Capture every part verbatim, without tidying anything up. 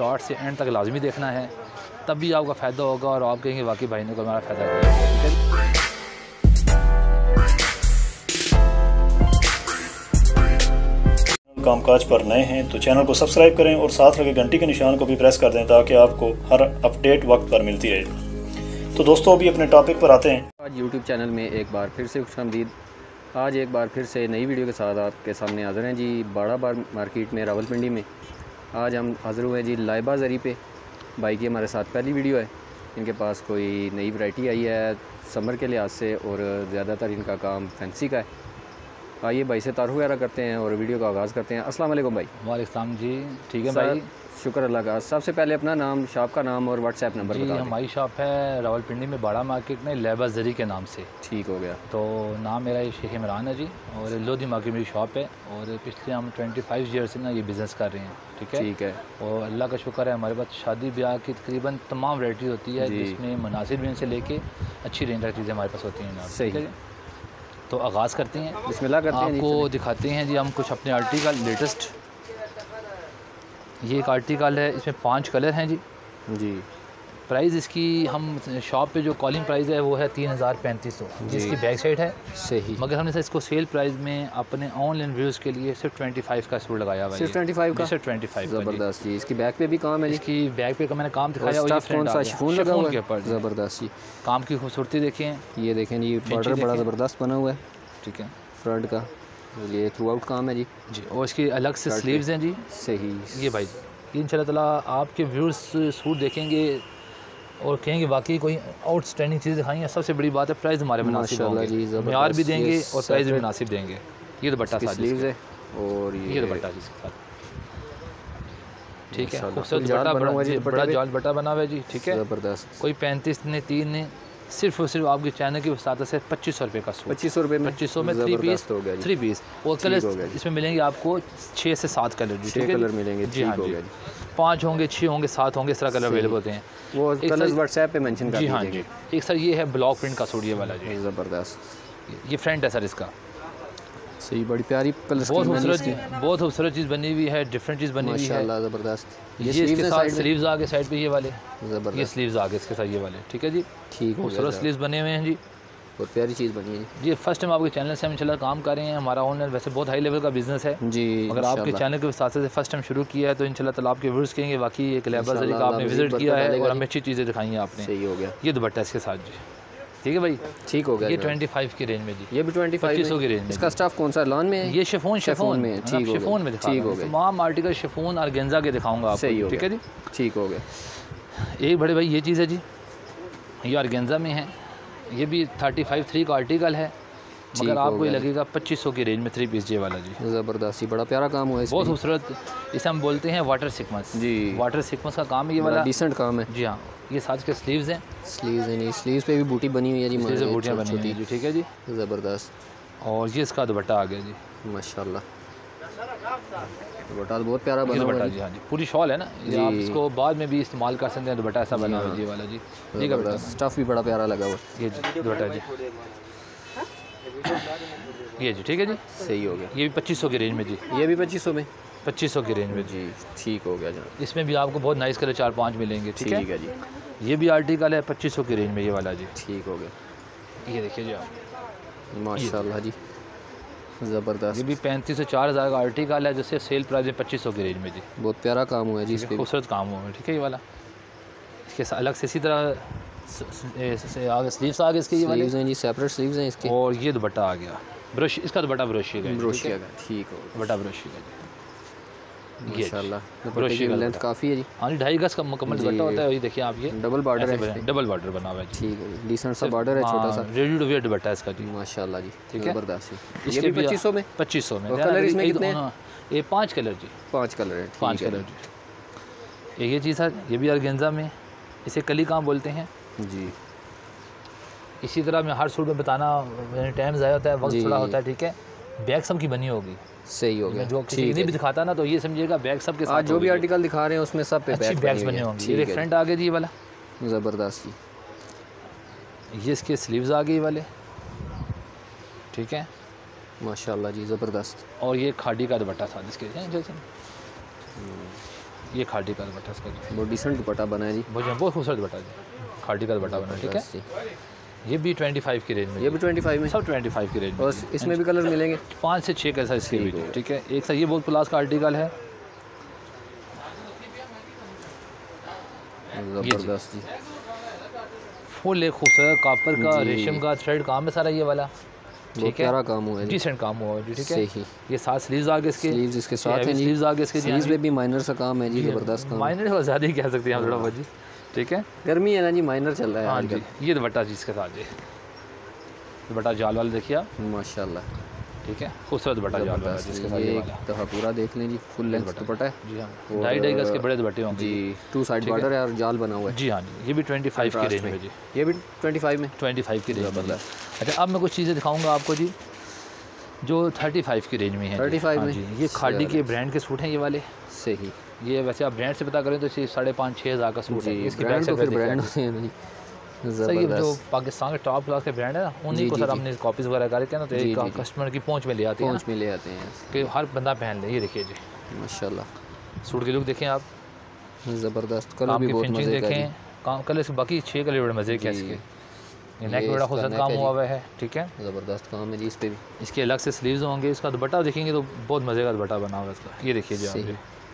Start से and तक लाजमी देखना है, तब भी आपका फ़ायदा होगा और आप कहेंगे वाकई भाई ने को हमारा फ़ायदा किया। ठीक है, कामकाज पर नए हैं तो चैनल को सब्सक्राइब करें और साथ लगे घंटी के निशान को भी प्रेस कर दें ताकि आपको हर अपडेट वक्त पर मिलती रहे। तो दोस्तों अभी अपने टॉपिक पर आते हैं। आज यूट्यूब चैनल में एक बार फिर से खुशामदीद। आज एक बार फिर से नई वीडियो के साथ आपके सामने हाज़िर हैं जी, बाड़ा बार मार्केट में रावलपिंडी में। आज हम हाज़िर हुए जी लाइबा ज़री पे। भाई की हमारे साथ पहली वीडियो है। इनके पास कोई नई वैरायटी आई है समर के लिहाज से और ज़्यादातर इनका काम फैंसी का है। आइए भाई से तारुफ वगैरह करते हैं और वीडियो का आगाज़ करते हैं। अस्सलाम वालेकुम भाई। वालेकुम जी। ठीक है भाई, शुक्र अल्लाह का। सबसे पहले अपना नाम, शॉप का नाम और व्हाट्सएप नंबर बता दें। हमारी शॉप है रावलपिंडी में बाड़ा मार्केट में लाइबा ज़री के नाम से। ठीक हो गया। तो नाम मेरा शेख इमरान है जी और लोधी मार्केट मेरी शॉप है और पिछले हम पच्चीस ईयर से ना ये बिज़नेस कर रहे हैं। ठीक है ठीक है। और अल्लाह का शुक्र है हमारे पास शादी ब्याह की तकरीबन तमाम वैरायटी होती है जिसमें मुनासिब रेंज से लेके अच्छी रेंज तक चीज़ें हमारे पास होती हैं। सही है। तो आगाज़ करते हैं, बिस्मिल्लाह करते हैं। आपको दिखाते हैं जी हम कुछ अपने आर्टिकल लेटेस्ट। ये एक आर्टिकल है, इसमें पांच कलर हैं जी। जी प्राइस इसकी हम शॉप पे जो कॉलिंग प्राइस है वो है तीन हज़ार पैंतीस सौ जिसकी बैक साइड है। सही। मगर हमने इसको सेल प्राइस में अपने ऑनलाइन व्यूज़ के लिए सिर्फ पच्चीस का सूट लगाया हुआ है। सिर्फ पच्चीस का? सिर्फ पच्चीस। ज़बरदस्त जी। इसकी बैक पे भी काम है जी। इसकी बैक पे का मैंने काम दिखाया और कौन सा शिफॉन लगा हुआ है के ऊपर। ज़बरदस्त जी। काम की खूबसूरती देखें, ये देखें जी, बॉर्डर बड़ा ज़बरदस्त बना हुआ है। ठीक है, फ्रंट का ये थ्रू आउट काम है जी। जी और इसकी अलग से स्लीव्स हैं जी। सही। ये भाई ये इंशाल्लाह ताला आपके व्यूअर्स सूट देखेंगे और कहेंगे वाकई कोई आउटस्टैंडिंग चीज़ दिखाई है। सबसे बड़ी बात है प्राइस हमारे मुनासिब होंगे, म्यार भी देंगे और प्राइस भी मुनासिब देंगे। ये दुपट्टा साथ स्लीव्स है और ये, ये दुपट्टा जिसके साथ। ठीक है, खूबसूरत दुपट्टा बना हुआ है जी। बड़ा जाल दुपट्टा बना हुआ है जी। ठीक है, ज़बरदस्त। कोई पैंतीस ने तीन ने सिर्फ और सिर्फ आपके चैनल की वसात से पच्चीस सौ रुपये का सूट। पच्चीस सौ रुपये में पच्चीस सौ में थ्री पीस हो गया थ्री पीस और कलर इसमें मिलेंगे आपको छः से सात कलर जी। छः कलर मिलेंगे जी। हाँ जी, पाँच होंगे, छः होंगे, सात होंगे, इस तरह कलर अवेलेबल होते हैं। वो कलर्स व्हाट्सएप पे मेंशन कर जी। हाँ जी। एक सर ये है ब्लॉक प्रिंट का सूट, ये वाला जी ज़बरदस्त। ये फ्रंट है सर इसका। सही, बड़ी प्यारी कलर बहुत खूबसूरत बहुत खूबसूरत चीज़ बनी हुई है, डिफरेंट चीज़ बनी हुई है माशाल्लाह। ज़बरदस्त। ये इसके साथ स्लीव्स आगे साइड पे ये वाले, ज़बरदस्त। ये स्लीव्स आगे इसके साथ ये वाले। ठीक है जी, ठीक है। खूबसूरत स्लीव्स बने हुए हैं जी, बहुत प्यारी चीज़ बनी है जी। फर्स्ट टाइम आपके चैनल से हम इंशाल्लाह काम कर रहे हैं। हमारा ऑनलाइन वैसे बहुत हाई लेवल का बिजनेस है जी, मगर आपके चैनल के साथ से फर्स्ट टाइम शुरू किया है तो इंशाल्लाह ताला आपके व्यूअर्स कहेंगे वाकई एक लाइबा ज़री का आपने विजिट किया है और हमें अच्छी चीज़ें दिखाई हैं आपने। सही हो गया। ये दुपट्टा इसके साथ जी। ठीक है भाई, ठीक हो गया। ये पच्चीस की रेंज में जी। ये भी पच्चीस सौ की रेंज में। इसका स्टाफ कौन सा लॉन में है? ये शिफॉन शिफॉन में। ठीक हो गया। शिफॉन में ठीक हो गया। तमाम आर्टिकल शिफॉन और गेंजा के दिखाऊंगा आपको। सही हो ठीक है जी, ठीक हो गया। एक बड़े भाई ये चीज़ है जी, ये ऑर्गेन्जा में है। ये भी थर्टी फाइव थ्री का आर्टिकल है मगर आपको ये लगेगा पच्चीस सौ की रेंज में थ्री पीस जे वाला जी। ज़बरदस्त, बड़ा प्यारा काम हुआ है, बहुत खूबसूरत। इसे हम बोलते हैं वाटर सिक्वेंस जी। वाटर सिक्वेंस का काम है ये वाला, डिसेंट काम है जी। हाँ, ये साथ के स्लीव्स हैं। स्लीव्स हैं नहीं, स्लीव्स पे भी बूटी बनी हुई है जी, बूटियाँ बनी हुई हैं जी। ठीक है जी, ज़बरदस्त। और ये इसका दुपट्टा आ गया जी, माशाल्लाह। दुपट्टा बहुत प्यारा बना हुआ है जी। हाँ जी, पूरी शॉल है ना, ये आप इसको बाद में भी इस्तेमाल कर सकते हैं। दुपट्टा ऐसा बना हुआ है जी वाला जी। ठीक है, स्टफ भी बड़ा प्यारा लगा हुआ ये जी दुपट्टा जी, ये जी। ठीक है जी, सही हो गया। ये भी पच्चीस सौ की रेंज में जी। ये भी पच्चीस सौ में पच्चीस सौ की रेंज में जी। ठीक हो गया जनाब। इसमें भी आपको बहुत नाइस कलर चार पाँच मिलेंगे। ठीक है जी। ये भी आर्टिकल है पच्चीस सौ की रेंज में ये वाला जी। ठीक हो गया। ये देखिए जी आप, माशाल्लाह जी, ज़बरदस्त। ये भी पैंतीस से चार हज़ार का आर्टिकल है जिससे सेल प्राइस है पच्चीस सौ की रेंज में जी। बहुत प्यारा काम हुआ है जी, इसके खूबसूरत काम हुआ है। ठीक है, ये वाला इसके अलग से इसी तरह आगे स्लीव्स आ गए इसके, ये वाले हैं जी, सेपरेट स्लीव्स हैं इसके। और ये दुपट्टा आ गया ब्रश, इसका दुपट्टा ब्रोशी का ब्रोशी का। ठीक हो गया, दुपट्टा ब्रोशी का जी माशाल्लाह। दुपट्टे की लेंथ काफ़ी है जी। हाँ, ढाई गज का मुकम्मल दुपट्टा होता है। ये देखिए आप, ये डबल बॉर्डर है, डबल बॉर्डर बना हुआ है। ठीक है, डिसेंट सा बॉर्डर है, छोटा सा रेडी टू वेयर दुपट्टा इसका जी, माशाल्लाह जी। ठीक है, ज़बरदस्त। ये भी पच्चीस सौ में पच्चीस सौ में। कलर इसमें कितने हैं? ये पाँच कलर जी, पाँच कलर है। पाँच कलर जी। ये चीज़ है, ये भी ऑर्गेन्जा में, इसे कली काम बोलते हैं जी। इसी तरह मैं हर सूट में बताना टाइम ज़ाया होता है, वक्त थोड़ा होता है। ठीक है, बैग सब की बनी होगी। सही हो गया। जो किसी नहीं भी दिखाता ना तो ये समझिएगा बैग सब के साथ जो भी आर्टिकल दिखा रहे हैं उसमें सब पे बैग बैग्स बने होंगे। ये फ्रंट आ गया जी, ये वाला ज़बरदस्त जी। ये इसके स्लीव्स आ गए वाले। ठीक है, माशाल्लाह जी, ज़बरदस्त। और ये खाड़ी का दुपट्टा था जिसके जैसे ये खाटी का दुपट्टा इसका जी, बहुत डिसेंट दुपट्टा बना है जी, बहुत बहुत खूबसूरत दुपट्टा जी, खाटी का दुपट्टा बना है। ठीक है, ये भी पच्चीस की रेंज में, ये भी पच्चीस में, सब पच्चीस की रेंज में। और इसमें भी कलर मिलेंगे, पाँच से छः कैसा इसके भी। ठीक है, एक सर ये बहुत प्लास का आर्टिकल है, ज़बरदस्त जी, फुल एक खूबसूरत कापर का रेशम का थ्रेड काम है सारा ये वाला। ठीक है, प्यारा काम हुआ है, डिसेंट काम हुआ है जी। ठीक है, सही। ये सात स्लीव्स आगे इसके, स्लीव्स इसके साथ हैं जी, स्लीव्स आगे इसके, स्लीव्स पे भी माइनर सा काम है जी, ज़बरदस्त काम, माइनर और ज़्यादा ही कह सकते हैं हम थोड़ा बहुत जी। ठीक है, गर्मी है ना जी, माइनर चल रहा है। हाँ जी, ये दुपट्टा जी इसके साथ जी, दुपट्टा जाल वाला देखिए आप, माशाल्लाह। ठीक है, खूबसूरत दुपट्टा जाल वाला जिसके साथ ये वाला दफ़ा पूरा देख लें जी, फुल लेंथ दुपट्टा है जी। हाँ, ढाई ढाई गज के बड़े दुपट्टे होंगे जी, टू साइड बॉर्डर है और जाल बना हुआ है जी। हाँ जी, ये भी पच्चीस की रेंज में जी, ये भी पच्चीस में, पच्चीस की रेंज में। अच्छा, अब मैं कुछ चीज़ें दिखाऊंगा आपको जी जो पैंतीस की रेंज में है। पैंतीस में जी, ये खादी के ब्रांड के सूट हैं ये वाले। सही, ये वैसे आप ब्रांड से पता करें तो ये साढ़े पाँच छः हज़ार का सूट है। इसकी ब्रांड तो फिर ब्रांड होते हैं जी, सर ये जो पाकिस्तान के टॉप क्लास के ब्रांड है ना, उन्हीं को सर हमने कॉपीज़ वगैरह करके ना तो एक कस्टमर की पहुंच में ले आते हैं, पहुंच में ले आते हैं कि हर बंदा पहन ले। ये देखिए जी, माशाल्लाह, सूट की लुक देखें आप, ज़बरदस्त, कलर भी बहुत मज़े का है, काम कलर से बाकी छः कलर बड़े मज़े के इसके। ये नेक में बड़ा खूबसूरत काम हुआ हुआ है। ठीक है, ज़बरदस्त काम है जी, इस पे भी इसके अलग से स्लीव्स होंगे। इसका दुपट्टा देखेंगे तो बहुत मज़े का दुपट्टा बना हुआ है इसका। ये देखिए जी आप,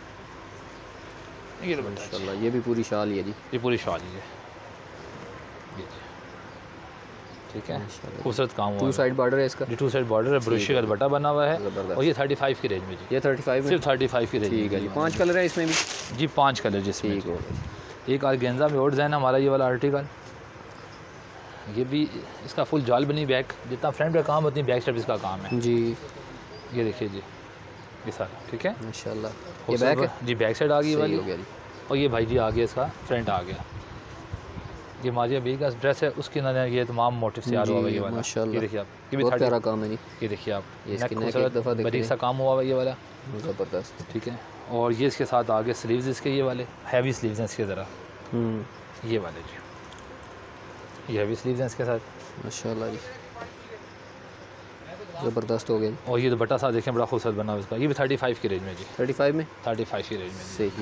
ये माशाल्लाह, ये भी पूरी शाल है जी, ये पूरी शाल ही है। ठीक है, खूबसूरत काम हुआ, टू साइड बॉर्डर है इसका, टू साइड बॉर्डर है, ब्रोशी का दुपट्टा बना हुआ है, और ये पैंतीस की रेंज में जी, ये पैंतीस में, सिर्फ पैंतीस की रेंज। ठीक है जी, पांच कलर है इसमें भी जी, पांच कलर जिसमें एक ऑर्गेन्जा में और डिज़ाइन हमारा ये वाला आर्टिकल, ये भी इसका फुल जाल बनी बैक, जितना फ्रंट का काम उतनी बैक साइड इसका काम है जी। ये देखिए जी, ये सारा। ठीक है, माशाल्लाह, ये बैक है जी, बैक साइड आ गई वाली हो गया जी, और ये भाई जी आ गया इसका फ्रंट आ गया। ये माजिया बी का ड्रेस है, उसके ना ये तमाम मोटिव से यार हुआ है ये वाला। ये देखिए आप, ये भी बहुत प्यारा काम है जी, ये देखिए आप, इसकी नेक एक दफ़ा बरीक सा काम हुआ है ये वाला, ज़बरदस्त। ठीक है, और ये इसके साथ आगे स्लीव्स इसके ये वाले हैवी स्लीव्स हैं इसके ज़रा, ये वाले जी, ये हैवी स्लीव्स हैं इसके साथ, माशाल्लाह जी, ज़बरदस्त हो गया। और ये दुपट्टा साथ देखें बड़ा खूबसूरत बना हुआ इसका, ये भी पैंतीस की रेंज में जी, पैंतीस में, पैंतीस की रेंज में। सही,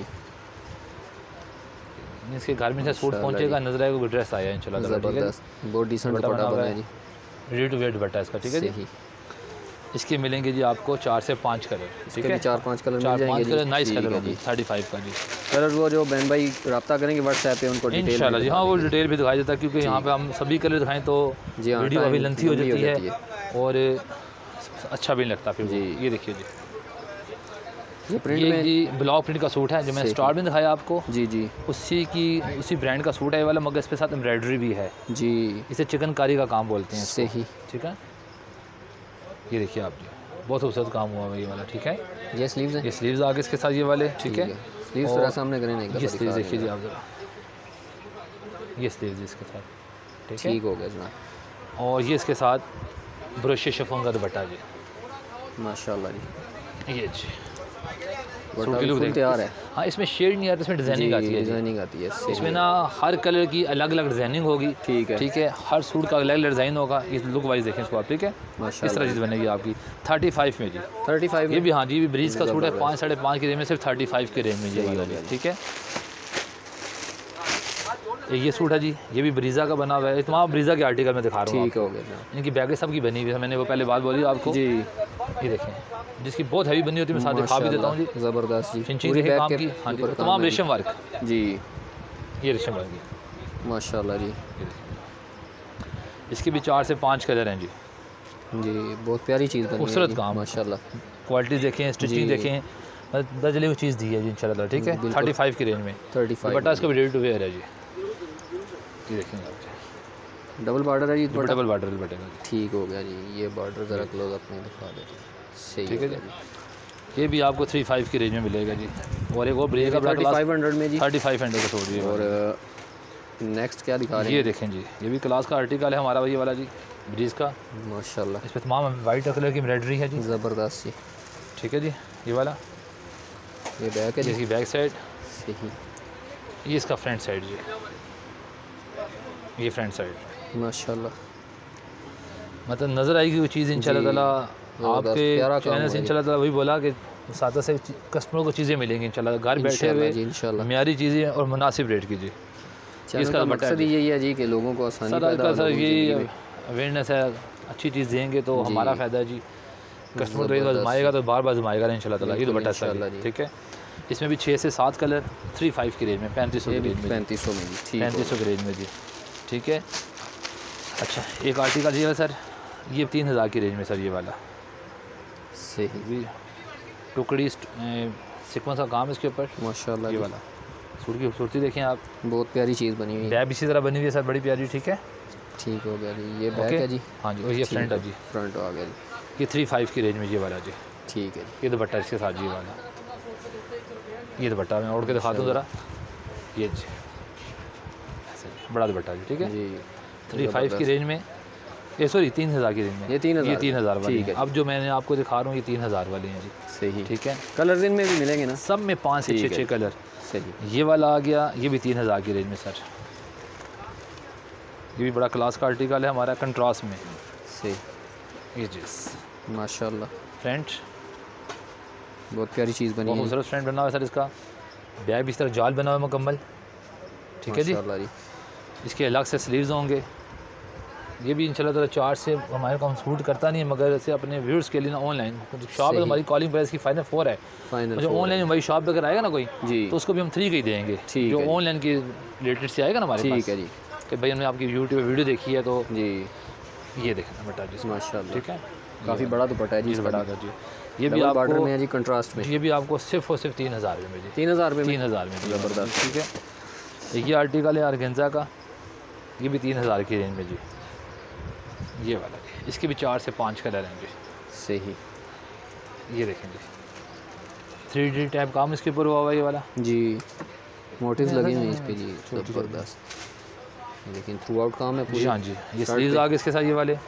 इसके घर में से सूट पहुंचेगा, नजर आएगा कोई ड्रेस आया इंशाल्लाह। ज़बरदस्त, बहुत डिसेंट दुपट्टा बना है जी, रेडी टू वेयर दुपट्टा इसका। ठीक है जी, इसके मिलेंगे जी आपको चार से पाँच कलर। ठीक है, चार पाँच कलर चार मिल पाँच जाएंगे कलर जी, नाइस कलर होंगे पैंतीस का जी। कलर वो जो बहन भाई रब्ता करेंगे व्हाट्सएप पे उनको डिटेल इंशाल्लाह जी, हाँ वो डिटेल भी दिखाई देता है, क्योंकि यहाँ पे हम सभी कलर दिखाएं तो वीडियो अभी लेंथी हो जाती है और अच्छा भी नहीं लगता फिर जी। ये देखिए जी, ये प्रिंट ये में जी ब्लॉक प्रिंट का सूट है जो मैंने स्टार्ट में दिखाया आपको जी जी, उसी की उसी ब्रांड का सूट है ये वाला, मगर इस पे साथ एम्ब्रॉयडरी भी है जी, इसे चिकनकारी का काम बोलते हैं इसको। सही, ठीक है, ये देखिए आप जी, बहुत खूबसूरत काम हुआ है ये वाला। ठीक है, ये स्लीव्स हैं, ये स्लीव्स आगे इसके साथ ये वाले। ठीक है, स्लीव्स थोड़ा सामने करें, नहीं ये स्लीव्स देखिए जी आप जरा, ये स्लीव्स इसके साथ। ठीक है, ठीक हो गया जनाब, और ये इसके साथ ब्रोशे शिफॉन का दुपट्टा जी, माशाल्लाह जी, ये जी सूट की लुक तैयार है। हाँ, इसमें शेड नहीं आता, इसमें डिजाइनिंग आती है, डिजाइनिंग आती है इसमें ना, हर कलर की अलग अलग डिजाइनिंग होगी। ठीक है, ठीक है, हर सूट का अलग अलग डिज़ाइन होगा। इस लुक वाइज देखें इसको आप। ठीक है, इस तरह चीज़ बनेगी आपकी पैंतीस में जी, पैंतीस ये भी। हाँ जी, भी ब्रीज का सूट है, पाँच साढ़े पाँच की रेंज में, सिर्फ पैंतीस की रेंज में ये वाला जी। ठीक है, ये सूट है जी, ये भी ब्रीजा का बना हुआ है, तमाम ब्रीजा के आर्टिकल में दिखा रहा हूँ। ठीक हो गया, इनकी बैगें सब की बनी हुई है, मैंने वो पहले बात बोली आपको जी। ये देखें, जिसकी बहुत हैवी बनी होती है, मैं साथ दिखा भी देता हूँ जी, ज़बरदस्त जी, फिनिशिंग देखें काम की। हाँ जी, तमाम रेशम वर्क जी, ये रेशम वर्क माशाल्लाह जी, इसके भी चार से पाँच कलर हैं जी। जी, बहुत प्यारी चीज़ बनी है, खूबसूरत काम, माशाल्लाह, क्वालिटी देखें, स्टिचिंग देखें, दर्जले की चीज़ दी है जी इंशाल्लाह। ठीक है, पैंतीस की रेंज में, पैंतीस बटा इसका भी रेडी टू वेयर है जी। ये देखेंगे आप, डबल बॉर्डर है जी, डबल बॉर्डर बटेगा। ठीक हो गया जी, ये बॉर्डर ज़रा क्लोज अप में दिखा देते हैं, सही। ठीक है जी, ये भी आपको पैंतीस की रेंज में मिलेगा जी। और एक और ब्रेक का पैंतीस सौ में जी, पैंतीस सौ का सूट जी। और नेक्स्ट क्या दिखा रहे हैं, ये देखें जी, ये भी क्लास का आर्टिकल है हमारा ये वाला जी, ब्रीज का, माशाल्लाह, इस पर तमाम वाइट कलर की एम्ब्रॉयडरी है जी, ज़बरदस्त जी। ठीक है जी, ये वाला, ये बैक है जी, इसकी बैक साइड, सही, ये इसका फ्रंट साइड जी, ये फ्रंट साइड, माशाल्लाह, मतलब नज़र आएगी वो चीज़ इंशाल्लाह ताला आपके चैनल से। इंशाल्लाह ताला वही बोला कि साथ से कस्टमर को चीज़ें मिलेंगी इंशाल्लाह, घर बैठे हुए इंशाल्लाह म्यारी चीज़ें और मुनासिब रेट की जी। इसका मकसद यही है जी कि लोगों को आसानी पैदा हो, सर यही अवेयरनेस है, अच्छी चीज़ देंगे तो हमारा फ़ायदा है जी। कस्टमर तो एक बार आएगा तो बार बार आएगा इंशाल्लाह ताला। ये दुपट्टा सर ठीक है, इसमें भी छः से सात कलर थ्री फाइव की रेंज में, पैंतीस सौ की रेंज में, पैंतीस सौ में जी, पैंतीस सौ की रेंज में जी ठीक है। अच्छा एक आर्टिकल ये है सर, ये तीन हज़ार की रेंज में सर, ये वाला सही टुकड़ी सीक्वेंस का काम इसके ऊपर माशाल्लाह। ये वाला सूट की खूबसूरती देखें आप, बहुत प्यारी चीज़ बनी हुई है। बैग इसी तरह बनी हुई है सर, बड़ी प्यारी ठीक है। ठीक हो गया जी, ये बैक है जी। हाँ जी, और ये फ्रंट है जी, फ्रंट आ गया जी। ये थ्री फाइव की रेंज में ये वाला जी ठीक है जी। ये दुपट्टा इसके साथ जी वाला, ये दुपट्टा मैं ओढ़ के दिखा दूँ ज़रा, ये जी बड़ा दुपट्टा जी ठीक है जी। थ्री फाइव की रेंज में, ये सॉरी तीन हज़ार की रेंज में, ये तीन हज़ार ये तीन हज़ार वाली ठीक है। अब जो मैंने आपको दिखा रहा हूँ ये तीन हज़ार वाली हैं जी सही ठीक है। कलर दिन में भी मिलेंगे ना, सब में पाँच से छः छः कलर। सही ये वाला आ गया, ये भी तीन हज़ार की रेंज में सर, ये भी बड़ा क्लास का आर्टिकल है हमारा, कंट्रास्ट में सही। ये जी माशाल्लाह फ्रंट बहुत प्यारी चीज़ बनी है, खूबसूरत फ्रंट बना हुआ है सर, इसका बैग भी इस तरह जाल बना हुआ है मुकम्मल ठीक है जी। माशाल्लाह जी। इसके अलग से स्लीव्स होंगे, ये भी इंशाल्लाह ताला चार्ज से हमारे को हम सूट करता नहीं है, मगर ऐसे अपने व्यूअर्स के लिए ना ऑनलाइन शॉप है हमारी, कॉलिंग प्राइस की फाइनल फोर है, फाइनल जो ऑनलाइन हमारी शॉप पे अगर आएगा ना कोई जी तो उसको भी हम थ्री का ही देंगे, जो ऑनलाइन की रिलेटेड से आएगा ना हमारे पास ठीक है जी, कि भाई हमने आपकी यूट्यूब वीडियो देखी है तो जी ये देखना बेटा जी माशाल्लाह ठीक है। काफ़ी बड़ा दुपट्टा है जी, बड़ा जी, ये भी बॉर्डर आपको में है जी, कंट्रास्ट में, ये भी आपको सिर्फ और सिर्फ तीन हज़ार में जी, तीन हज़ार रुपये तीन हज़ार में ज़बरदस्त ठीक है। ये आर्टिकल है ऑर्गेन्जा का, ये भी तीन हज़ार की रेंज में जी, ये वाला इसके भी चार से पाँच कलर हैं जी सही। ये देखेंगे थ्री डी टाइप काम इसके ऊपर हुआ हुआ ये वाला जी, मोटिव्स लगे हुए हैं इस पे जी ज़बरदस्त, लेकिन थ्रू आउट काम है पूरी। हाँ जी, ये स्लीव्स आ गए इसके साथ ये वाले,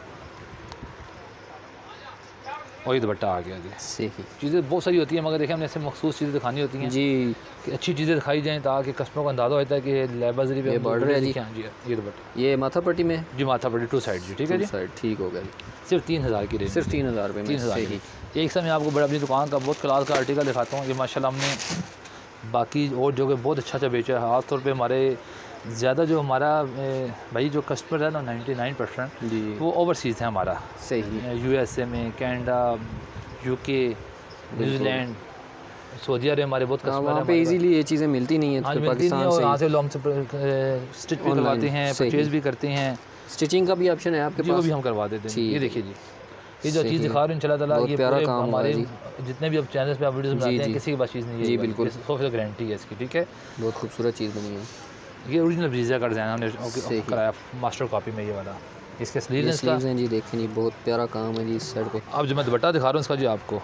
और ये दुपट्टा आ गया जी सही। चीज़ें बहुत सारी होती हैं, मगर देखें हमने ऐसे मखसूस चीज़ें दिखानी होती हैं जी कि अच्छी चीज़ें दिखाई जाएँ ताकि कस्टमर को अंदाज़ा होता है कि लाइब्रेरी पे ये बॉर्डर है जी, जी ये दुपट्टा, ये माथा पट्टी में जी माथा पट्टी टू साइड जी ठीक है जी साइड ठीक हो गया जी, सिर्फ तीन हज़ार की रेंज, सिर्फ तीन हज़ार रुपये में तीन हज़ार सही। एक समय आपको बड़ा अपनी दुकान का बहुत क्लास का आर्टिकल दिखाता हूँ, ये माशाल्लाह हमने बाकी और जगह बहुत अच्छा अच्छा बेचा है, खास तौर पे हमारे ज़्यादा जो हमारा भाई जो कस्टमर है ना नाइन्टी नाइन परसेंट जी वो ओवरसीज़ है हमारा, सही। यूएसए में, Canada, UK, New Zealand, Saudi Arab हमारे बहुत कस्टमर हैं, वहाँ पे इजीली ये चीज़ें मिलती नहीं है, हाँ तो मिलती नहीं है, और यहाँ से लोग हमसे स्टिच भी करवाते हैं, परचेज़ भी करते हैं, स्टिचिंग का भी ऑप्शन है आपके पास, वो भी हम करवा देते हैं। ये देखिए जी ये जो चीज़ दिखा रहे हैं इंशाल्लाह ताला, ये प्यारा पूरे काम हमारे जितने भी अब चैनल्स पे आप वीडियोस बनाते हैं किसी के पास चीज़ नहीं है जी बिल्कुल, सौ फीसद गारंटी है इसकी ठीक है। बहुत खूबसूरत चीज़ बनी है, ये ओरिजिनल ब्रीजा का डिज़ाइन हमने कराया मास्टर कॉपी में, ये वाला इसके स्लीव्स हैं जी, देखें जी बहुत प्यारा काम है जी इस साइड पे। अब जो मैं दुपट्टा दिखा रहा हूँ इसका जी आपको,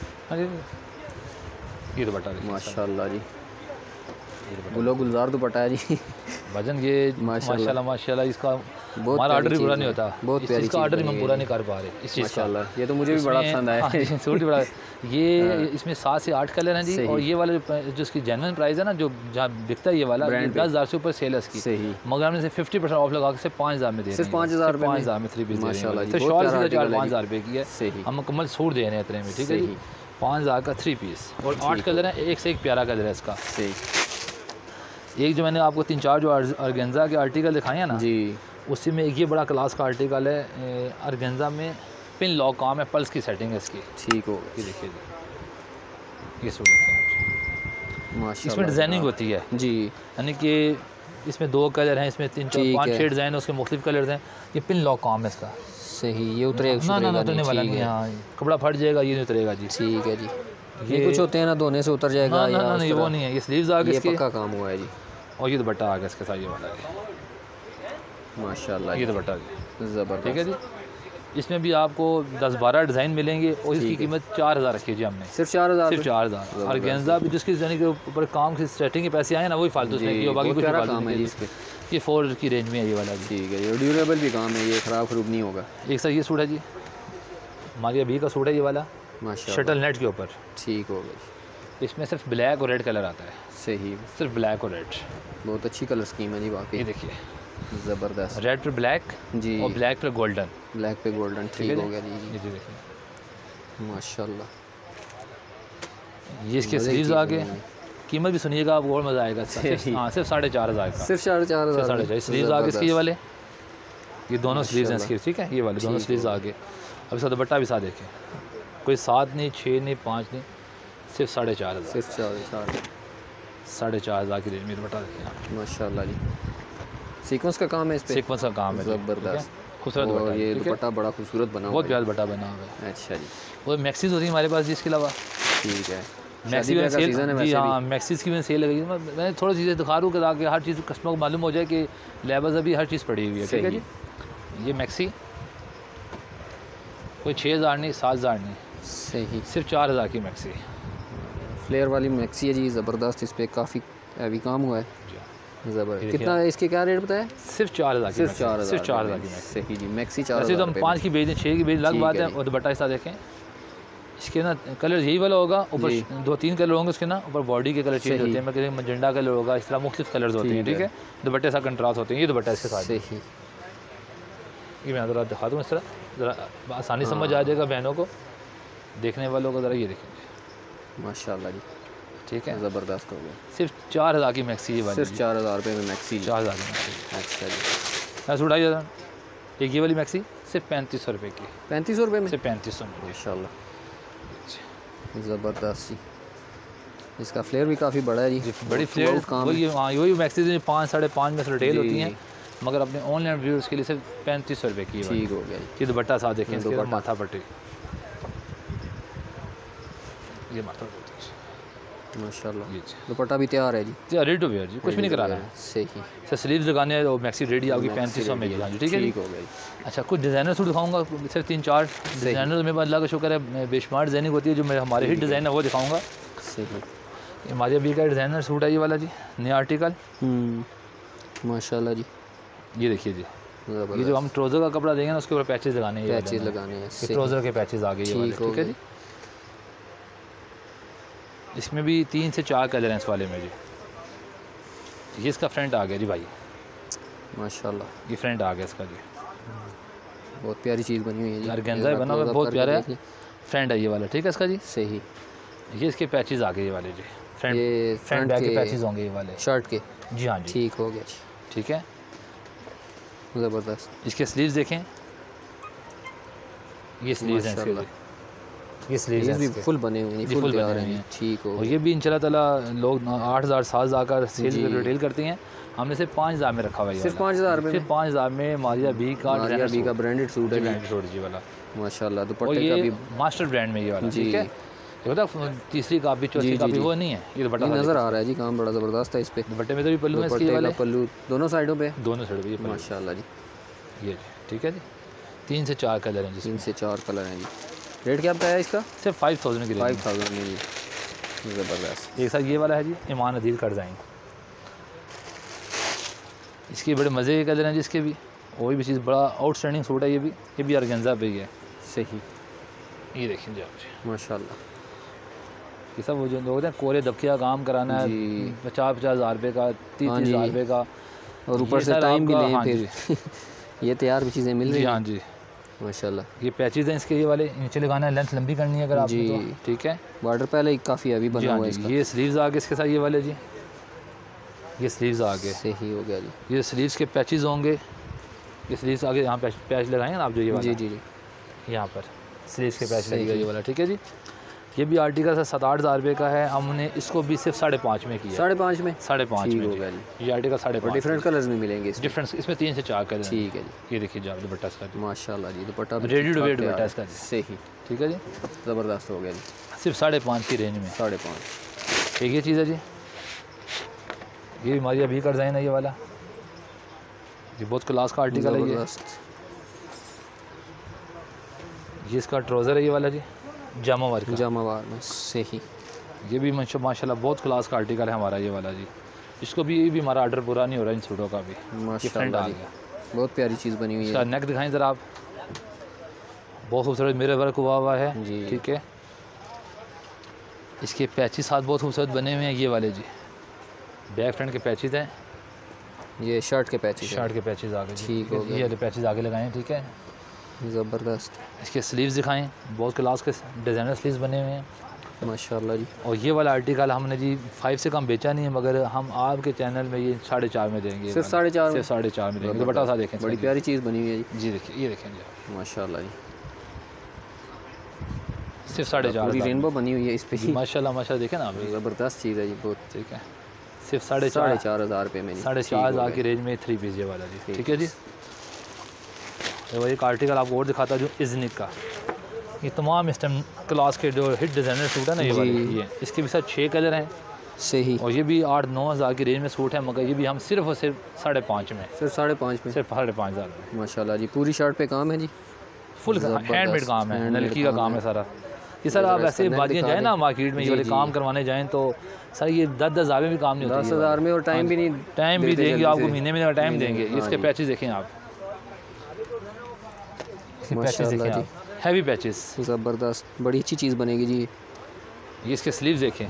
ये दुपट्टा माशाल्लाह जी, गुलो गुलजार दुपट्टा है जी वजन ये माशाल्लाह माशाल्लाह इसका हमारा ऑर्डर भी पूरा नहीं होता, बहुत प्यारी इसका ऑर्डर हम पूरा नहीं कर पा रहे इस चीज़ का, ये तो मुझे भी बड़ा पसंद आया सूट बड़ा ये इसमें सात से आठ कलर हैं जी, और ये वाला जो इसकी जेन्युइन प्राइस है ना जो जहाँ बिकता है ये वाला दस हज़ार से ऊपर सेल है इसकी सही, मगर हमने से फिफ्टी परसेंट ऑफ लगा के सिर्फ पाँच हज़ार में दे रहे हैं, सिर्फ पाँच हज़ार पाँच हज़ार में थ्री पीस माशाल्लाह, तो शॉल सीधा चार पाँच हज़ार रुपये की है, हम मुकम्मल सूट दे रहे हैं इतने में ठीक है, पाँच हज़ार का थ्री पीस, और आठ कलर हैं, एक से एक प्यारा कलर है इसका सही। एक जो मैंने आपको तीन चार जो ऑर्गेन्जा के आर्टिकल दिखाए हैं ना जी, उसी में एक ये बड़ा क्लास का आर्टिकल है ऑर्गेन्जा में, पिन लॉक काम है, पल्स की सेटिंग है इसकी ठीक हो, ये देखिए जी ये सूट देखिए माशाल्लाह, इसमें डिज़ाइनिंग होती है जी, यानी कि इसमें दो कलर हैं, इसमें तीन चार पाँच छः डिज़ाइन है, उसके मुख्तलिफ कलर हैं, ये पिन लॉक काम है इसका सही। ये उतरेगा ना ना उतरने वाला नहीं, हाँ कपड़ा फट जाएगा, ये नहीं उतरेगा जी ठीक है जी। ये कुछ होते हैं ना धोने से उतर जाएगा, ना ना नहीं वो नहीं है, ये स्लीव्स आ गए इसके, पक्का काम हुआ है जी, और ये दुपट्टा आ गया इसके साथ ये वाला माशाल्लाह, ये दुपट्टा ज़बरदस्त ठीक है जी। इसमें भी आपको दस बारह डिज़ाइन मिलेंगे, और इसकी कीमत चार हज़ार रखी है जी हमने, सिर्फ चार हज़ार सिर्फ चार हज़ार और गेंजा भी जिसकी यानी के ऊपर काम की सेटिंग के पैसे आए ना वही फालतू से, बाकी कुछ काम है इसके, ये फोर की रेंज में है ये वाला जी ठीक है, ये ड्यूरेबल भी काम है, ये ख़राब खरूब नहीं होगा। एक सर ये सूट है जी हमारी अभी का सूट है ये वाला माशाल्लाह, शटल नेट के ऊपर ठीक हो गई, इसमें सिर्फ ब्लैक और रेड कलर आता है सही, सिर्फ ब्लैक और रेड, बहुत अच्छी कलर स्कीम है जी वाकई, ये देखिए ज़बरदस्त, रेड पे ब्लैक जी और ब्लैक पे गोल्डन, ब्लैक पे गोल्डन ठीक हो गया जी, ये देखिए माशाल्लाह। ये इसके स्लीव्स आगे, कीमत भी सुनिएगा आपको और मज़ा आएगा। हाँ सिर्फ साढ़े चार हज़ार का, सिर्फ साढ़े चार हज़ार साढ़े चार। स्लीव्स आगे इसके ये वाले, ये दोनों स्लीव्स हैं इसके, ठीक है, ये वाले दोनों स्लीव्स आगे। अब इसका दुपट्टा भी साथ देखें, कोई सात नहीं, छः नहीं, पाँच नहीं, सिर्फ साढ़े चार हज़ार, सिर्फ साढ़े चार साढ़े चार हज़ार की रेंज में दुपट्टा देखें माशाल्लाह जी। सीक्वेंस का काम है इस पे, सीक्वेंस का काम है, ज़बरदस्त खूबसूरत और दुपट्टा, ये दुपट्टा बड़ा खूबसूरत बना हुआ बहुत है, प्यारा दुपट्टा बना हुआ है। अच्छा जी। वो मैक्सीज होती है हमारे पास जी, इसके अलावा ठीक है, मैक्सी में सेल जी, हाँ मैक्सीज की भी सेल लगी। मैं थोड़ी चीज़ें दिखा रहा हूँ ताकि हर चीज़ कस्टमर को मालूम हो जाए कि लेबस अभी हर चीज़ पड़ी हुई है, ठीक है जी। ये मैक्सी कोई छः हज़ार नहीं, सात हज़ार नहीं, सही, सिर्फ चार हज़ार की मैक्सी, फ्लेयर वाली मैक्सी है जी, ज़बरदस्त। इस पर काफ़ी हैवी काम हुआ है, ज़बरदस्त। कितना है इसके, क्या रेट बताया? सिर्फ चार हज़ार, सिर्फ चार हज़ार, सिर्फ चार हज़ार की मैक्सी। सही जी, मैक्सी चार वैसे तो हम पाँच की बेच दें, छः की बेच अलग बात है। और दुपट्टा ऐसा देखें, इसके ना कलर यही वाला होगा, ऊपर दो तीन कलर होंगे उसके ना, ऊपर बॉडी के कलर चेंज होते हैं, मैं मजेंडा कलर होगा, इस तरह मुख्तलिफ कलर्स होते हैं, ठीक है। दुपट्टे ऐसा कंट्रास्ट होते हैं, ये दुपट्टा इसके साथ, सही। ये मैं ज़रा दिखा दूँ इस तरह, ज़रा आसानी समझ आ जाएगा बहनों को, देखने वालों को। ज़रा ये देखेंगे माशाल्लाह जी, ठीक है, ज़बरदस्त हो गया। सिर्फ चार हज़ार की मैक्सी ये वाली, सिर्फ चार हज़ार रुपये में मैक्सी, चार हज़ार की मैक्सी। अच्छा जी, मैं सूट ढाई हज़ार, एक ये वाली मैक्सी सिर्फ पैंतीस सौ रुपये की, पैंतीस सौ रुपये में, सिर्फ पैंतीस सौ में माशाल्लाह, ज़बरदस्त जी। इसका फ्लेयर भी काफ़ी बड़ा है जी, बड़ी फ्लेयर काम है। हाँ वही मैक्सी पाँच साढ़े पाँच में रिटेल होती हैं, मगर अपने ऑनलाइन व्यूअर्स के लिए सिर्फ पैंतीस सौ रुपये की, ठीक हो गया। ये दुपट्टा साथ देखें, इसके माथा पट्टी, ये माथा पट्टी माशाल्लाह, दुपट्टा भी तैयार है जी, रेडी टू वेयर जी, कुछ भी नहीं करा रहा है। सही, सर स्लीव्स लगाने हैं, और मैक्सी रेडी आपकी पैंतीस सौ में जी, हाँ जी, ठीक है, ठीक हो गया। अच्छा कुछ डिज़ाइनर सूट दिखाऊंगा, सिर्फ तीन चार डिज़ाइनर मेरे पास, अल्लाह का शुक्र है बेशुमार डिज़ाइनिंग होती है, जो मेरे हमारे ही डिज़ाइन है वो दिखाऊंगा। सही, हमारे अभी का डिज़ाइनर सूट है ये वाला जी, नया आर्टिकल, माशाल्लाह जी। ये देखिए जी, ये जो हम ट्राउज़र का कपड़ा देंगे ना, उसके ऊपर पैचेस लगाने हैं, पैचेस लगाने हैं, ट्राउज़र के पैचेस आ गए ये वाले, ठीक है जी। इसमें भी तीन से चार कलर हैं इस वाले में जी। ये इसका फ्रंट आ गया जी भाई, माशाल्लाह, ये फ्रंट आ गया इसका जी, बहुत प्यारी चीज़ बनी हुई है जी, ऑर्गेन्जा बना हुआ है, बहुत प्यारा है, फ्रंट है ये वाला, ठीक है इसका जी। सही, ये इसके पैचेस आ गए ये वाले जी, फ्रंट ये फ्रंट बैक के पैचेस होंगे ये वाले शर्ट के, जी हाँ जी, ठीक हो गया, ठीक है। ज़बरदस्त, इसके स्लीव्स देखें, ये स्लीव्स हैं इसके, ये स्लीव्स भी फुल बने हुए हैं, फुल बने हुए हैं, ठीक हो। और ये भी इंशाल्लाह ताला लोग आठ हज़ार सात हज़ार का सेल रिटेल करते हैं, हमने सिर्फ पाँच हज़ार में रखा हुआ है, सिर्फ पाँच हज़ार में, सिर्फ पाँच हज़ार में मारिया बी का मारिया बी का ब्रांडेड सूट है, ब्रांडेड सूट जी वाला, माशाल्लाह। दुपट्टे का भी मास्टर ब्रांड में ये वाला, ठीक है। ये होता तीसरी कापी चौथी कापी वो नहीं है, ये दुपट्टा नज़र आ रहा है जी, काम बड़ा ज़बरदस्त है इस पे। दुपट्टे में तो भी पल्लू है इसके वाले, पल्लू दोनों साइडों पे, दोनों साइडों पे माशाल्लाह जी, ये ठीक है जी। तीन से चार कलर हैं जी, तीन से चार कलर हैं जी। रेट क्या बताया इसका? सिर्फ फाइव थाउजेंड की, फाइव थाउजेंड में जी, ज़बरदस्त। एक साथ ये वाला है जी, ईमान अदील कर जाएंगे, इसके बड़े मज़े के कलर हैं जी, इसके भी वही भी चीज़, बड़ा आउटस्टैंडिंग सूट है ये भी, ये भी ऑर्गेन्जा पे ही है। सही, ये देखें जी आप, माशाल्लाह। ये सब वो जो लोग हैं कोरे दबके का काम कराना है, पचास पचास हज़ार रुपये का, तीस तीस हज़ार रुपये का, और ऊपर से टाइम भी लें फिर ये तैयार भी चीज़ें मिल रही हैं। हाँ जी, माशाल्लाह। ये पैचेज हैं इसके, ये वाले नीचे लगाना है, लेंथ लंबी करनी है अगर आपने तो, ठीक है। बॉर्डर पहले ही काफ़ी अभी बना हुआ है इसका। ये स्लीव्स आ गए इसके साथ, ये वाले जी, ये स्लीव्स आ गए, सही हो गया जी। ये स्लीव्स के पैचेज होंगे, ये स्लीव्स आगे यहाँ पैच पैच लगाएंगे ना आप, जो ये वाला, जी जी जी, यहाँ पर स्लीव्स के पैच लगेगा ये वाला, ठीक है जी। ये भी आर्टिकल से सात आठ हज़ार रुपये का है, हमने इसको भी सिर्फ साढ़े पाँच में किया, साढ़े पाँच में, साढ़े पाँच में हो गया जी। ये आर्टिकल साढ़े पाँच, डिफरेंट कलर्स में मिलेंगे, डिफरेंस इसमें तीन से चार कलर, ठीक है जी। ये देखिए जाओ दुपट्टा इसका, माशाल्लाह जी, dupatta ready to wear dupatta इसका, सही, ठीक है जी, ज़बरदस्त हो गया जी, सिर्फ साढ़े पाँच की रेंज में, साढ़े पाँच। एक ये चीज़ है जी, ये हमारी अभी का डिज़ाइन है ये वाला, ये बहुत क्लास का आर्टिकल है ये, ये इसका ट्राउज़र है ये वाला जी, जामावार का, जामावार में, सही। ये भी माशाल्लाह बहुत क्लास का आर्टिकल है हमारा ये वाला जी, इसको भी ये भी हमारा ऑर्डर पूरा नहीं हो रहा इन सूटों का भी, माशाल्लाह जी, बहुत प्यारी चीज़ बनी हुई है। इसका नेक दिखाएं ज़रा आप, बहुत खूबसूरत मेरे वर्क हुआ हुआ है जी, ठीक है। इसके पैचेस साथ बहुत खूबसूरत बने हुए हैं ये वाले जी, बैक फ्रंट के पैचेस हैं, ये शर्ट के पैचेस, शर्ट के पैचेस आगे, ठीक हो गया, ये वाले पैचेस आगे लगाएं, ठीक है। ज़बरदस्त। इसके स्लीव्स दिखाएं, बहुत क्लास के डिज़ाइनर स्लीव्स बने हुए हैं, माशाल्लाह जी। और ये वाला आर्टिकल हमने जी फाइव से कम बेचा नहीं है, मगर हम आपके चैनल में ये साढ़े चार में देंगे। सिर्फ साढ़े चार सिर्फ साढ़े चार में देंगे। दुपट्टा सा देखें, बड़ी प्यारी चीज़ बनी हुई है जी। जी देखिए, ये देखें जी माशाल्लाह जी, सिर्फ साढ़े चार। पूरी रेनबो बनी हुई है इस पे। माशाल्लाह माशाल्लाह, देखें ना, ज़बरदस्त चीज़ है जी, बहुत। ठीक है, सिर्फ साढ़े साढ़े चार हज़ार रुपये में, साढ़े चार हज़ार की रेंज में थ्री पीस ये वाला जी। ठीक है जी। तो एक आर्टिकल आपको और दिखाता हूँ जो इज़निक का, ये तमाम इस टाइम क्लास के जो हिट डिज़ाइनर सूट है ना, ये वाले, ये इसके भी साथ छः कलर हैं सही, और ये भी आठ नौ हज़ार की रेंज में सूट है, मगर ये भी हम सिर्फ और सिर्फ साढ़े पाँच में, सिर्फ साढ़े पाँच में, सिर्फ साढ़े पाँच हज़ार में। माशाल्लाह जी। पूरी शर्ट पे काम है जी, फुल हैंडमेड काम है, नलकी का काम है सारा। ये सर आप ऐसे बादियाँ जाए ना मार्केट में, ये वाले काम करवाने जाएँ तो सर ये दस दस हज़ार में भी काम नहीं होता, दस हज़ार में, और टाइम भी नहीं, टाइम भी देंगे आपको, महीने में टाइम देंगे। इसके पैचेस देखें आप, पैचेस देखें आप, हैवी पैचेस, ज़बरदस्त, बड़ी अच्छी चीज़ बनेगी जी। ये इसके स्लीव्स देखें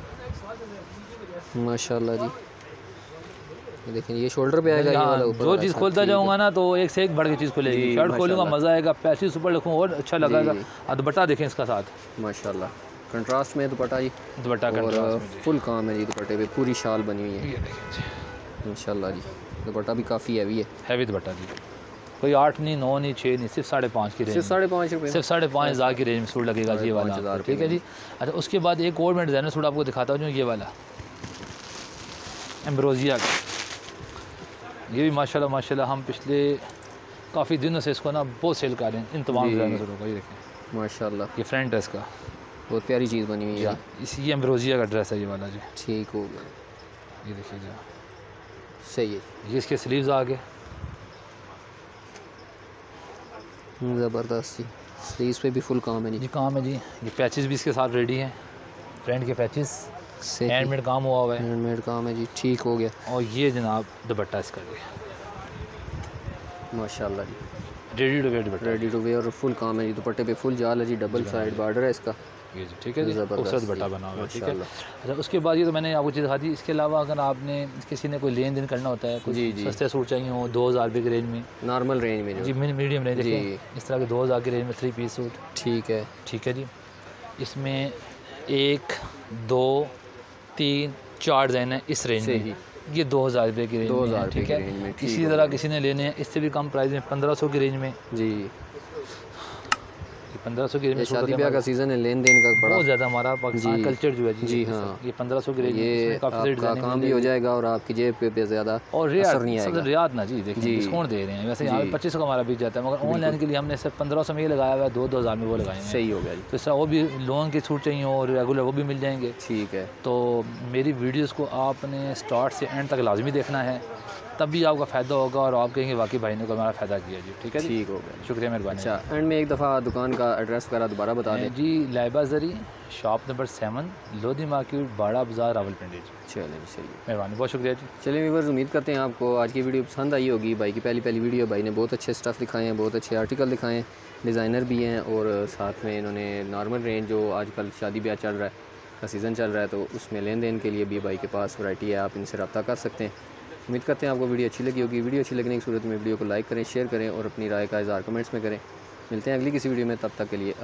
माशाल्लाह जी, ये देखें, ये शोल्डर पे आएगा ये वाला ऊपर। जो चीज़ खोलता जाऊँगा ना तो एक से एक बढ़ के चीज़ खुलेगी। शर्ट खोलूँगा मज़ा आएगा, पैचेस ऊपर लिखूँ और अच्छा लगेगा। और दुपट्टा देखें इसका साथ, माशाल्लाह कंट्रास्ट में दुपट्टा जी, दुपट्टा और फुल काम है जी दुपट्टे पे, पूरी शाल बनी हुई है ये देखें माशाल्लाह जी। दुपट्टा भी काफ़ी हैवी है, हैवी दुपट्टा जी, कोई आठ नहीं, नौ नहीं, छः नहीं, सिर्फ साढ़े पाँच की रेंज, सिर्फ साढ़े पाँच रुपये, सिर्फ साढ़े पाँच हज़ार की रेंज में सूट लगेगा जी वाला। ठीक है जी। अच्छा, उसके बाद एक और मैं डिज़ाइनर सूट आपको दिखाता हूँ जो ये वाला एम्ब्रोजिया का, ये भी माशाल्लाह माशाल्लाह हम पिछले काफ़ी दिनों से इसको ना बहुत सेल कर रहे हैं इन तमाम डिज़ाइनर सूटों को। ये देखें माशाल्लाह, ये फ्रंट है इसका, बहुत प्यारी चीज़ बनी हुई है। इस ये एम्ब्रोजिया का ड्रेस है ये वाला जी। ठीक हो गया, ये देखिए जी, सही है, ये इसके स्लीव्स आ गए, ज़बरदस्त जी। स्लीव्स पे भी फुल काम है जी, जी काम है जी। ये पैचेस भी इसके साथ रेडी हैं, फ्रंट के पैचेस हैंडमेड काम हुआ हुआ है, हैंडमेड काम है जी। ठीक हो गया, और ये जनाब दुपट्टा इसका जी माशाल्लाह जी, ready to wear dupatta, ready to wear और फुल काम है जी। दुपट्टे पे फुल जाल है जी, डबल साइड बॉर्डर है इसका, ये जी। ठीक है जी, खूबसूरत दुपट्टा बना हुआ है। ठीक है। माशाल्लाह। अच्छा, उसके बाद ये तो मैंने आपको चीज़ दिखा दी। इसके अलावा अगर आपने किसी ने कोई लेन देन करना होता है, कुछ जी, जी। सस्ते सूट चाहिए हो दो हज़ार रुपये की रेंज में, नॉर्मल रेंज में जो, जी मीडियम रेंज, जी। देखिए इस तरह के दो हज़ार की रेंज में थ्री पीस सूट। ठीक है, ठीक है जी। इसमें एक दो तीन चार डिज़ाइन है इस रेंज में, ये दो हज़ार रुपये की रेंज दो में है। हज़ार ठीक रुपये की रेंज है। में, इसी ठीक तरह हो किसी ने लेने हैं इससे भी कम प्राइस में पंद्रह सौ की रेंज में, जी। पंद्रह सौ की रेंज में सूट शादी होते ब्याह हैं का सीज़न है, लेन देन का बड़ा बहुत ज़्यादा हमारा पाकिस्तान जी। कल्चर जो है जी, जी ये हाँ। ये पंद्रह सौ की रेंज में, ये इसमें काफ़ी सारी आपका डिज़ाइनिंग काम मिल भी हो जाएगी। जाएगा और आपकी जेब पे भी ज़्यादा और असर रियाद नहीं सबसे आएगा। रियाद ना जी, देखिए जी। डिस्काउंट दे रहे हैं, वैसे यहाँ पे जी। पच्चीस सौ का हमारा बिक जाता है, मगर ऑनलाइन के लिए हमने सिर्फ पंद्रह सौ में ये लगाया हुआ है, दो दो हज़ार में वो लगाए हैं। सही हो गया जी, तो इस तरह वो भी लोन के सूट चाहिए और रेगुलर वो भी मिल जाएंगे। ठीक है। तो मेरी वीडियोस को आपने स्टार्ट से एंड तक लाजमी देखना है, तब भी आपका फ़ायदा होगा और आप कहेंगे वाकई भाई ने को हमारा फ़ायदा किया जी। ठीक है जी, ठीक हो गया, शुक्रिया, मेहरबानी। अच्छा एंड में एक दफ़ा दुकान का एड्रेस वगैरह दोबारा बता दें जी। Laiba Zari, shop number seven, Lodhi market, Bara Bazaar, Rawalpindi जी। चलिए जी, सही है, मेहरबानी, बहुत शुक्रिया जी। चलिए व्यूअर्स, उम्मीद करते हैं आपको आज की वीडियो पसंद आई होगी। भाई की पहली पहली वीडियो, भाई ने बहुत अच्छे स्टफ़ दिखाए हैं, बहुत अच्छे आर्टिकल दिखाए हैं, डिज़ाइनर भी हैं, और साथ में इन्होंने नॉर्मल रेंज जो आजकल शादी ब्याह चल रहा है का सीज़न चल रहा है, तो उसमें लेन देन के लिए भी भाई के पास वैरायटी है, आप इनसे रब्ता कर सकते हैं। उम्मीद करते हैं आपको वीडियो अच्छी लगी होगी। वीडियो अच्छी लगने की सूरत में वीडियो को लाइक करें, शेयर करें और अपनी राय का इज़हार कमेंट्स में करें। मिलते हैं अगली किसी वीडियो में, तब तक के लिए